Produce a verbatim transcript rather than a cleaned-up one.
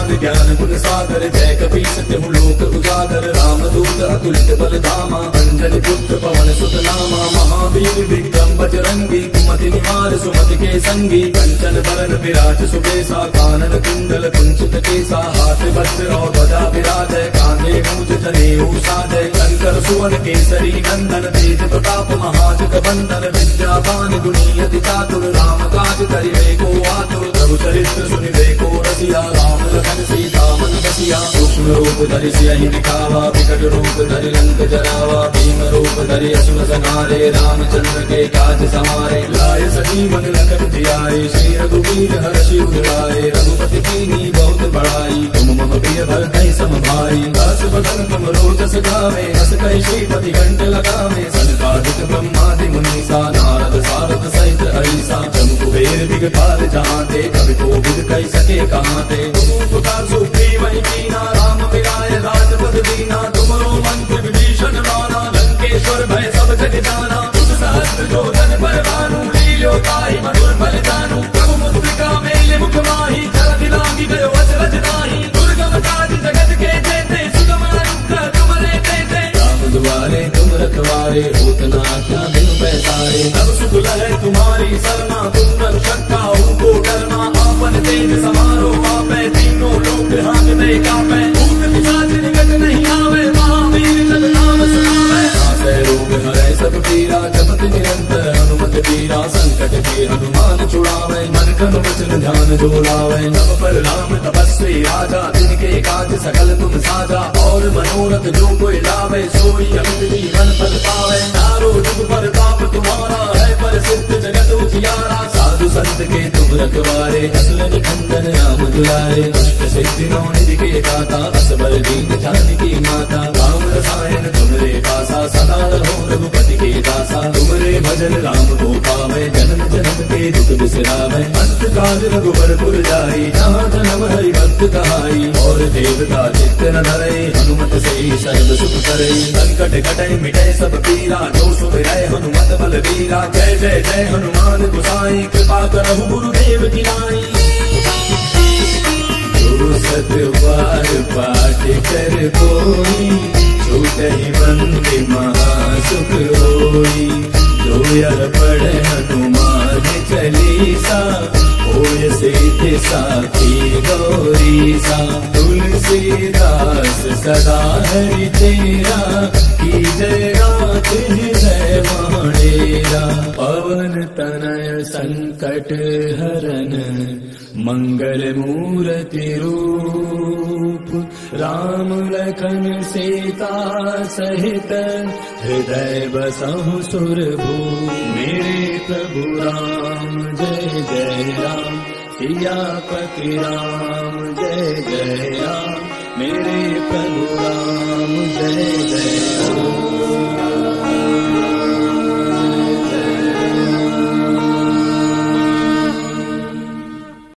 प्रसाद ज्ञान गुण सागर, जय कपी सत्य हूँ लोक उजागर, राम दूत अतुलित बल धामा, अंजलि पुत्र पवन सुत नामा, महावीर विक्रम बजरंगी, कुमति निवार सुमति के संगी, कंचन बरन विराज सुबेसा, कानन कुंडल कुंचित केसा, हाथ वज्र और ध्वजा विराजय, कांधे मूंज जनेऊ साजय, शंकर सुवन केसरी नंदन, तेज प्रताप महाजग वंदन, विद्यावान गुणी अति चातुर, राम काज करिबे को आतुर, प्रभु चरित्र सुनिबे को रसिया, राम लखन सीता मन बसिया, सूक्ष्म रूप धरि सियहि दिखावा, विकट रूप धरि लंक जरावा, भीम रूप धरि असुर संहारे, रामचंद्र के काज समारे, लाए सजीवन लखन जियाए, श्री रघुवीर हर्षि उर लाए, रघुपति कीन्ही बहुत बड़ाई, तुम मम प्रिय भरतहि सम भाई, दास बदन तुम रोजस गावे, रस कहि श्रीपति कंठ लगावे, सनकादिक ब्रह्मादि मुनीसा, नारद सारद सहित अहिसा, जम कुबेर दिगपाल जहांते, कवि कोविद कहि सके कहांते, तुम पुकार सुग्रीवहि कीना, राम मिलाए राजपद दीना, तुमरो मंत्र विभीषण माना, लंकेश्वर भय सब जग जाना, तुम सहस्त्र जो जन पर भानु, लील्यो ताहि मधुर फल जानू, प्रभु मुद्रिका मेले मुख माहि, जलधि लांघि गयो अचरज नाहि, दुर्गम काज जगत के जेते, सुगम अनुग्रह तुमरे तेते, राम दुआरे तुम रखवारे, होत न आज्ञा बिनु पैसारे, सब सुख लहै तुम्हारी सरना, तुम रक्षक काहू को डरना, आपन तेज समारो आपै, तीनों लोक हांकते कांपै, भूत पिशाच निकट नहीं आवे, महावीर जब नाम सुनावे, नासै रोग हरै सब पीरा, जपत निरंतर हनुमत बीरा, संकट के हनुमान छुड़ावे, मन क्रम वचन ध्यान जो लावे, नव पर राम तपस्वी राजा, जिनके काज सकल तुम साजा, और मनोरथ जो कोई लावे, सोई अमित जीवन फल पावे, चारों जुग पर ताप तुम्हारा है, प्रसिद्ध जगत उजियारा, साधु संत के तुम रखवारे, असल निखंडन राम दुलारे, अष्ट सिद्धि नौ निधि के दाता, असबर दीन जानकी माता, राम रसायन तुमरे पासा, सदा रहो रघुपति के दासा, तुमरे भजन राम को पावे, जन्म जन्म के दुख बिसरावे, अंत काल रघुबर पुर जाई, जहाँ जन्म हरि भक्त कहाई, और देवता चित्त न धरे, हनुमत से सर्व सुख करे, संकट कटे मिटे सब पीरा, जो सुमिरै हनुमत बल बीरा, जय जय जय हनुमान गोसाई, कृपा करहु गुरुदेव की नाई, जो सत बार पाठ कर कोई, छूटहि बंदी महासुख होई, जो यह पढ़े हनुमान चालीसा, होय सिद्धि साखी गौरीसा, तुलसीदास सदा हरि तेरा, की जय रात हृदय माडेरा, पवन तनय संकट हरन, मंगल मूर्ति रूप, राम लखन सीता सहित, हृदय बसहु सुरभूप, मेरे प्रभु राम जय जय राम, सियापति राम जय जय राम, मेरे प्रभु राम जय जय राम।